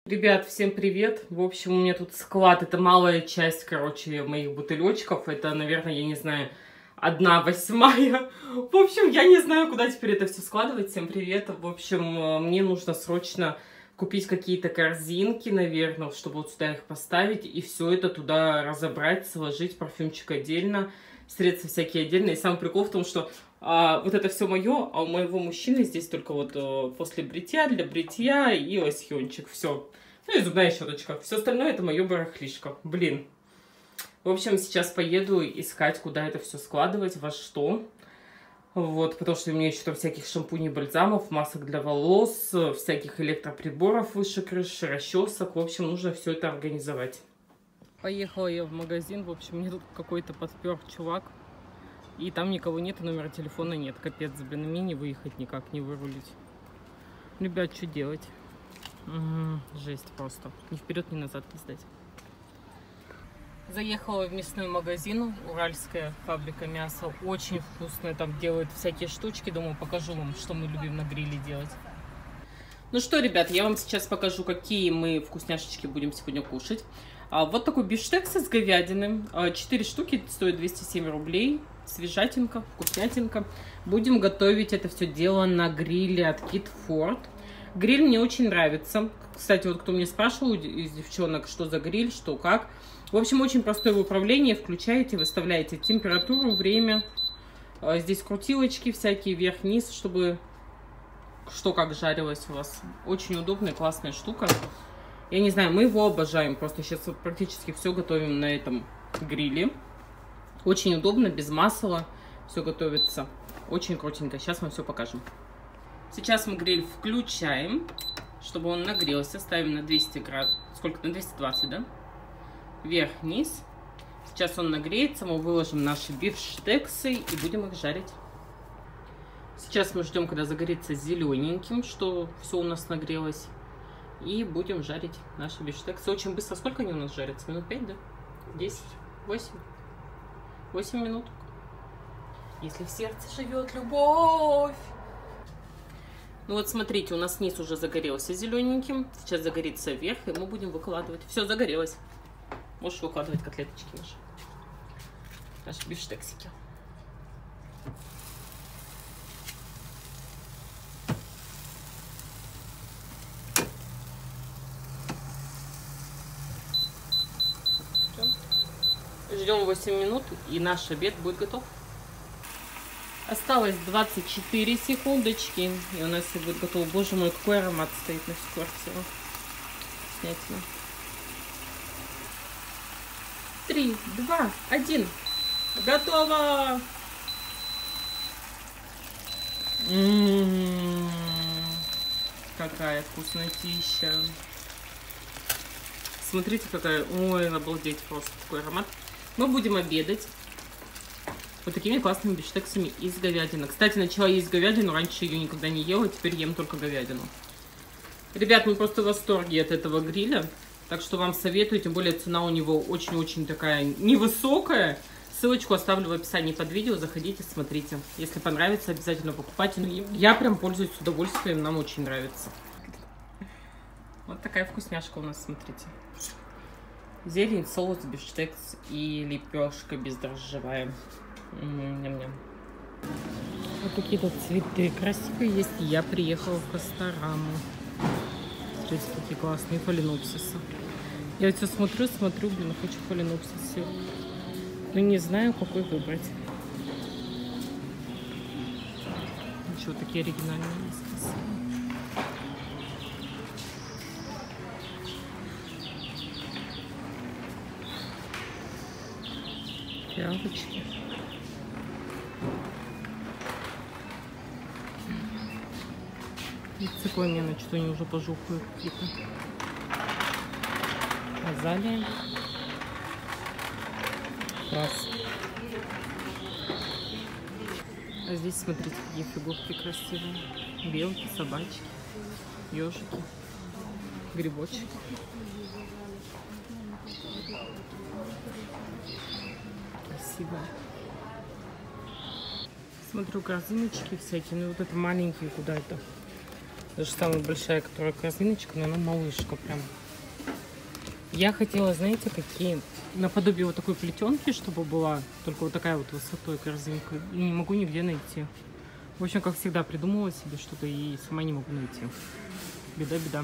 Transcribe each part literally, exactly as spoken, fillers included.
Ребят, всем привет! В общем, у меня тут склад, это малая часть, короче, моих бутылечков. Это, наверное, я не знаю, одна восьмая. В общем, я не знаю, куда теперь это все складывать. Всем привет! В общем, мне нужно срочно купить какие-то корзинки, наверное, чтобы вот сюда их поставить. И все это туда разобрать, сложить, парфюмчик отдельно, средства всякие отдельно. И самый прикол в том, что а, вот это все мое, а у моего мужчины здесь только вот а, после бритья, для бритья и лосьончик. Все. Ну и зубная щеточка. Все остальное это мое барахлишко. Блин. В общем, сейчас поеду искать, куда это все складывать, во что. Вот, потому что у меня еще там всяких шампуней, бальзамов, масок для волос, всяких электроприборов выше крыши, расчесок. В общем, нужно все это организовать. Поехала я в магазин. В общем, мне тут какой-то подпер чувак. И там никого нет, и номера телефона нет. Капец, блин, мне не выехать никак, не вырулить. Ребят, что делать? Угу, жесть просто. Ни вперед, ни назад не сдать. Заехала в мясной магазин. Уральская фабрика мяса. Очень вкусная. Там делают всякие штучки. Думаю, покажу вам, что мы любим на гриле делать. Ну что, ребят, я вам сейчас покажу, какие мы вкусняшечки будем сегодня кушать. Вот такой бифштекс из говядины. четыре штуки стоит двести семь рублей. Свежатинка, вкуснятинка. Будем готовить это все дело на гриле от Kidford. Гриль мне очень нравится. Кстати, вот кто мне спрашивал из девчонок, что за гриль, что как. В общем, очень простое в управлении. Включаете, выставляете температуру, время. Здесь крутилочки всякие, вверх-вниз, чтобы что как жарилось у вас. Очень удобная, классная штука. Я не знаю, мы его обожаем. Просто сейчас вот практически все готовим на этом гриле. Очень удобно, без масла. Все готовится. Очень крутенько. Сейчас мы все покажем. Сейчас мы гриль включаем, чтобы он нагрелся. Ставим на двести градусов. Сколько? На двести двадцать, да? Вверх-вниз. Сейчас он нагреется. Мы выложим наши бифштексы и будем их жарить. Сейчас мы ждем, когда загорится зелененьким, что все у нас нагрелось. И будем жарить наши бифштексы. Очень быстро. Сколько они у нас жарятся? Минут пять, да? десять? восемь? восемь минут. Если в сердце живет любовь. Ну вот смотрите, у нас низ уже загорелся зелененьким. Сейчас загорится вверх, и мы будем выкладывать. Все, загорелось. Можешь выкладывать котлеточки наши. Наши бифштексики. Ждем восемь минут, и наш обед будет готов. Осталось двадцать четыре секундочки, и у нас все будет готово. Боже мой, какой аромат стоит на всю квартиру. Снятина. Три, два, один. Готово! М-м-м, какая вкуснотища. Смотрите, какая... Ой, обалдеть, просто такой аромат. Мы будем обедать вот такими классными бифштексами из говядины. Кстати, начала есть говядину, раньше ее никогда не ела, теперь ем только говядину. Ребят, мы просто в восторге от этого гриля, так что вам советую, тем более цена у него очень-очень такая невысокая. Ссылочку оставлю в описании под видео, заходите, смотрите. Если понравится, обязательно покупайте. Ну, я прям пользуюсь с удовольствием, нам очень нравится. Вот такая вкусняшка у нас, смотрите. Зелень, соус, бифштекс и лепешка бездрожжевая. Ням-ням. Вот какие-то цветы красивые есть. Я приехала в Костараму. Смотрите, какие классные фаленопсисы. Я вот все смотрю, смотрю, блин, хочу фаленопсис. Но не знаю, какой выбрать. Ничего, такие оригинальные есть, красивые. Фиалочки. Цикламены, на что они уже пожухают какие-то. Азалия. Класс. А здесь, смотрите, какие фигурки красивые. Белки, собачки, ежики, грибочки. Красиво. Смотрю, корзиночки всякие. Ну вот это маленькие куда-то. Даже самая большая, которая корзиночка, но она малышка прям. Я хотела, знаете, какие... Наподобие вот такой плетенки, чтобы была только вот такая вот высотой корзинка. И не могу нигде найти. В общем, как всегда, придумала себе что-то и сама не могу найти. Беда-беда.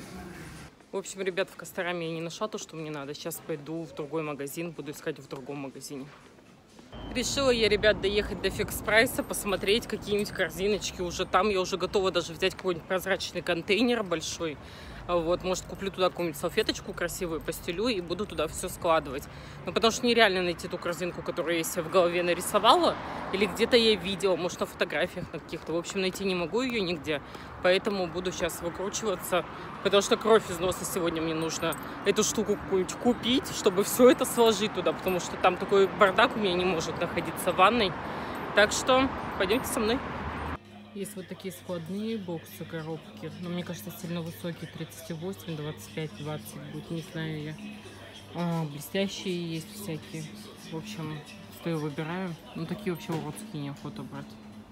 В общем, ребят, в Костораме я не нашла то, что мне надо. Сейчас пойду в другой магазин, буду искать в другом магазине. Решила я, ребят, доехать до Фикс Прайса, посмотреть какие-нибудь корзиночки уже там. Я уже готова даже взять какой-нибудь прозрачный контейнер большой. Вот, может, куплю туда какую-нибудь салфеточку красивую, постелю и буду туда все складывать. Ну, потому что нереально найти ту корзинку, которую я себе в голове нарисовала. Или где-то я видела, может, на фотографиях на каких-то. В общем, найти не могу ее нигде. Поэтому буду сейчас выкручиваться. Потому что кровь из носа сегодня мне нужно эту штуку какую-нибудь купить, чтобы все это сложить туда. Потому что там такой бардак у меня не может находиться в ванной. Так что пойдемте со мной. Есть вот такие складные боксы, коробки. Но мне кажется, сильно высокие. тридцать восемь, двадцать пять, двадцать будет. Не знаю я. А, блестящие есть всякие. В общем, стою, выбираю. Ну, такие вообще уродские, неохота брать.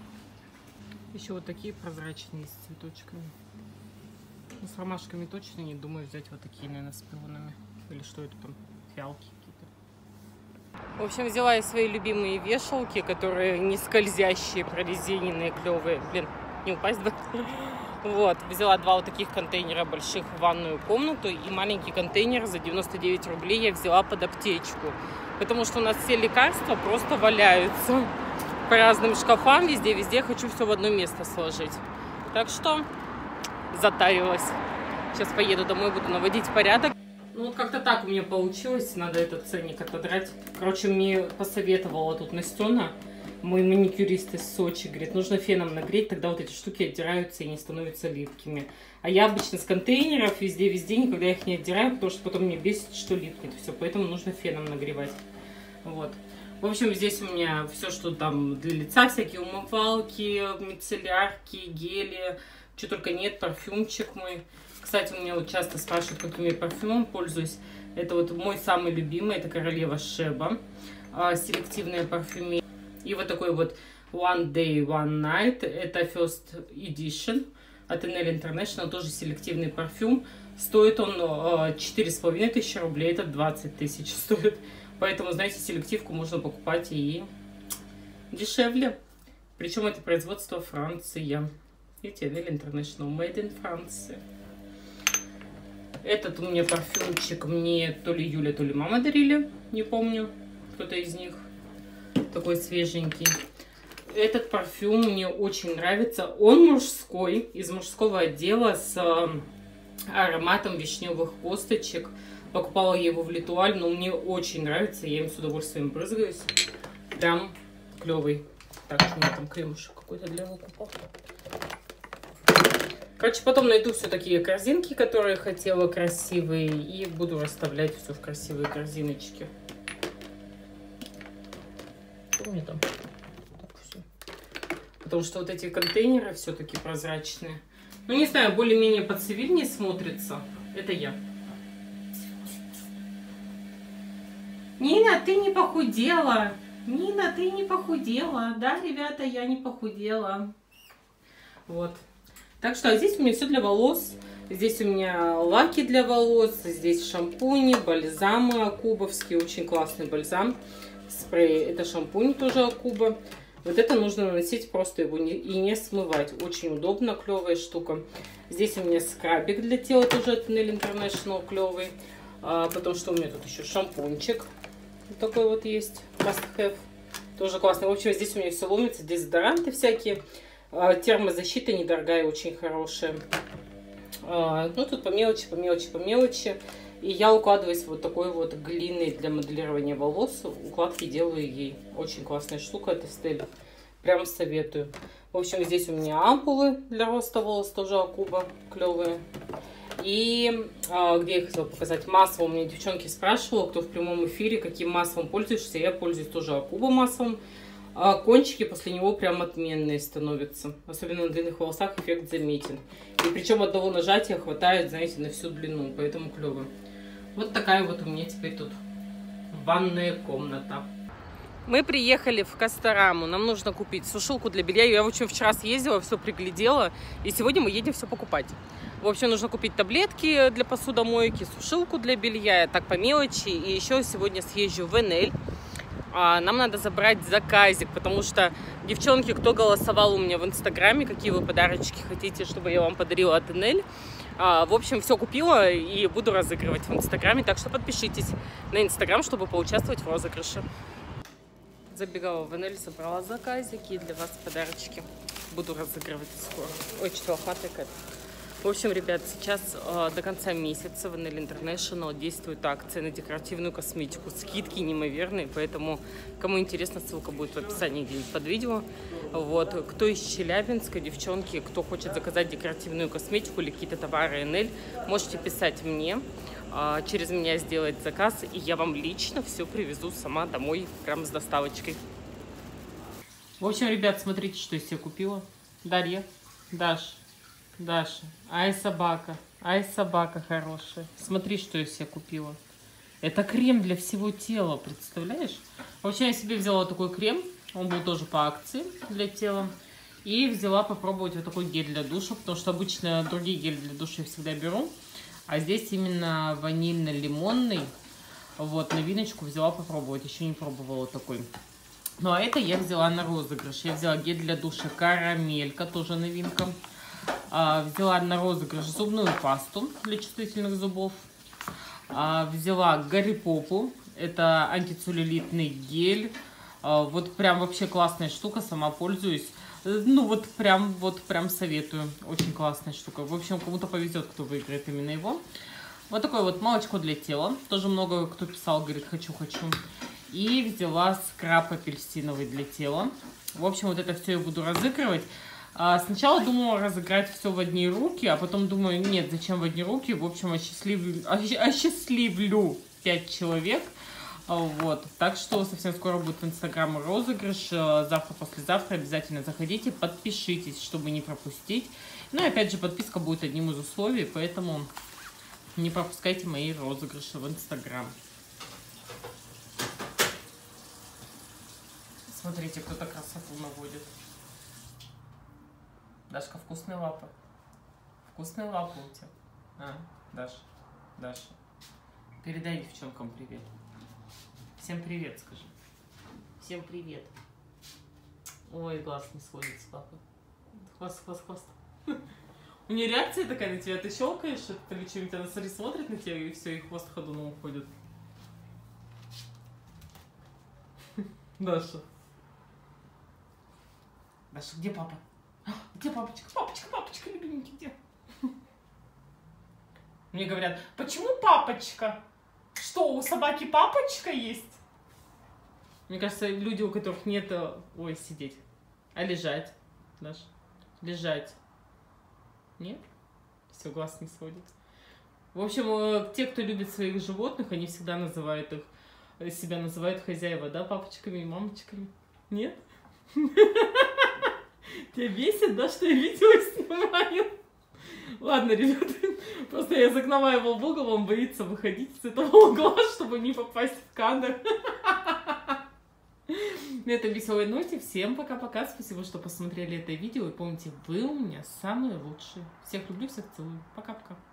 Еще вот такие прозрачные с цветочками. Ну, с ромашками точно не думаю взять вот такие, наверное, с пионами. Или что это там? Фиалки какие-то. В общем, взяла я свои любимые вешалки, которые не скользящие, прорезиненные, клевые. Блин, не упасть бы. Вот, взяла два вот таких контейнера больших в ванную комнату и маленький контейнер за девяносто девять рублей я взяла под аптечку. Потому что у нас все лекарства просто валяются по разным шкафам, везде-везде хочу все в одно место сложить. Так что затарилась. Сейчас поеду домой, буду наводить порядок. Ну вот как-то так у меня получилось, надо этот ценник отодрать. Короче, мне посоветовала тут Настена, мой маникюрист из Сочи, говорит, нужно феном нагреть, тогда вот эти штуки отдираются и не становятся липкими. А я обычно с контейнеров везде-везде никогда их не отдираю, потому что потом мне бесит, что липнет все, поэтому нужно феном нагревать. Вот. В общем, здесь у меня все, что там для лица, всякие умывалки, мицеллярки, гели, что только нет, парфюмчик мой. Кстати, у меня вот часто спрашивают, каким я парфюмом пользуюсь. Это вот мой самый любимый, это Королева Шеба, селективная парфюмерия. И вот такой вот One Day, One Night, это First Edition от Enel International, тоже селективный парфюм. Стоит он четыре с половиной тысячи рублей, это двадцать тысяч стоит. Поэтому, знаете, селективку можно покупать и дешевле. Причем это производство Франция. Видите, Enel International, Made in France. Этот у меня парфюмчик мне то ли Юля, то ли мама дарили. Не помню, кто-то из них. Такой свеженький. Этот парфюм мне очень нравится. Он мужской, из мужского отдела с ароматом вишневых косточек. Покупала я его в Литуаль, но мне очень нравится. Я им с удовольствием брызгаюсь. Прям клевый. Так, у меня там кремушек какой-то для выкупа. Короче, потом найду все такие корзинки, которые хотела, красивые, и буду расставлять все в красивые корзиночки. Что у меня там? Так, все. Потому что вот эти контейнеры все-таки прозрачные. Ну, не знаю, более-менее поцивильнее смотрится. Это я. Нина, ты не похудела. Нина, ты не похудела. Да, ребята, я не похудела. Вот. Так что а здесь у меня все для волос. Здесь у меня лаки для волос, здесь шампуни, бальзамы акубовские, очень классный бальзам. Спрей, это шампунь тоже акуба. Вот это нужно наносить, просто его не, и не смывать. Очень удобно, клевая штука. Здесь у меня скрабик для тела, тоже от Enel International, клевый. А, потому что у меня тут еще шампунчик. Вот такой вот есть, must have. Тоже классный. В общем, здесь у меня все ломится, дезодоранты всякие. Термозащита недорогая, очень хорошая. Ну, тут по мелочи, по мелочи, по мелочи. И я укладываюсь вот такой вот глиной для моделирования волос. Укладки делаю ей. Очень классная штука от Estelle. Прям советую. В общем, здесь у меня ампулы для роста волос, тоже акуба, клевые. И а, где я хотела показать? Масло. У меня девчонки спрашивала, кто в прямом эфире, каким маслом пользуешься. Я пользуюсь тоже акуба маслом. А кончики после него прям отменные становятся. Особенно на длинных волосах эффект заметен. И причем одного нажатия хватает, знаете, на всю длину. Поэтому клево. Вот такая вот у меня теперь тут ванная комната. Мы приехали в Кастораму, нам нужно купить сушилку для белья. Я, в общем, вчера съездила, все приглядела, и сегодня мы едем все покупать. В общем, нужно купить таблетки для посудомойки, сушилку для белья, так по мелочи. И еще сегодня съезжу в Энель. Нам надо забрать заказик, потому что, девчонки, кто голосовал у меня в Инстаграме, какие вы подарочки хотите, чтобы я вам подарила от Энель. В общем, все купила и буду разыгрывать в Инстаграме, так что подпишитесь на Инстаграм, чтобы поучаствовать в розыгрыше. Забегала в Энель, собрала заказики, для вас подарочки. Буду разыгрывать скоро. Ой, что лохматая. В общем, ребят, сейчас э, до конца месяца в Энель Интернешнл действует акция на декоративную косметику. Скидки неимоверные, поэтому, кому интересно, ссылка будет в описании где-нибудь под видео. Вот. Кто из Челябинска, девчонки, кто хочет заказать декоративную косметику или какие-то товары Энель, можете писать мне. Через меня сделать заказ, и я вам лично все привезу сама домой, прям с доставочкой. В общем, ребят, смотрите, что я себе купила. Дарья, Даша, Даша, ай собака, ай собака хорошая. Смотри, что я себе купила. Это крем для всего тела, представляешь? В общем, я себе взяла такой крем, он был тоже по акции для тела. И взяла попробовать вот такой гель для душа, потому что обычно другие гели для душа я всегда беру. А здесь именно ванильно-лимонный. Вот, новиночку взяла попробовать. Еще не пробовала такой. Ну, а это я взяла на розыгрыш. Я взяла гель для душа карамелька, тоже новинка. А, взяла на розыгрыш зубную пасту для чувствительных зубов. А, взяла Гарри-Попу. Это антицеллюлитный гель. А, вот прям вообще классная штука, сама пользуюсь. Ну, вот прям, вот прям советую. Очень классная штука. В общем, кому-то повезет, кто выиграет именно его. Вот такое вот молочко для тела. Тоже много кто писал, говорит, хочу-хочу. И взяла скраб апельсиновый для тела. В общем, вот это все я буду разыгрывать. А, сначала думала разыграть все в одни руки, а потом думаю, нет, зачем в одни руки? В общем, осчастливлю, осчастливлю пять человек. Вот, так что совсем скоро будет в Инстаграм розыгрыш. Завтра, послезавтра обязательно заходите, подпишитесь, чтобы не пропустить. Ну и опять же, подписка будет одним из условий, поэтому не пропускайте мои розыгрыши в Инстаграм. Смотрите, кто-то красоту наводит. Дашка, вкусные лапы. Вкусные лапы у тебя. А, Даша, Даша. Передай девчонкам привет. Всем привет, скажи. Всем привет. Ой, глаз не сводит с папы. Хвост, хвост, хвост. У нее реакция такая на тебя. Ты щелкаешь, это или что-нибудь, она смотри, смотрит на тебя, и все, и хвост ходуном уходит. Даша. Даша, где папа? Где папочка? Папочка, папочка, любименький, где? Мне говорят, почему папочка? Что, у собаки папочка есть? Мне кажется, люди, у которых нет... Ой, сидеть. А лежать? Даша? Лежать. Нет? Все, глаз не сводит. В общем, те, кто любит своих животных, они всегда называют их... Себя называют хозяева, да? Папочками и мамочками. Нет? Тебя бесит, да, что я видео снимаю? Ладно, ребята, просто я загнала его в угол, он боится выходить с этого угла, чтобы не попасть в кадр. На этой веселой ноте всем пока-пока, спасибо, что посмотрели это видео, и помните, вы у меня самые лучшие. Всех люблю, всех целую, пока-пока.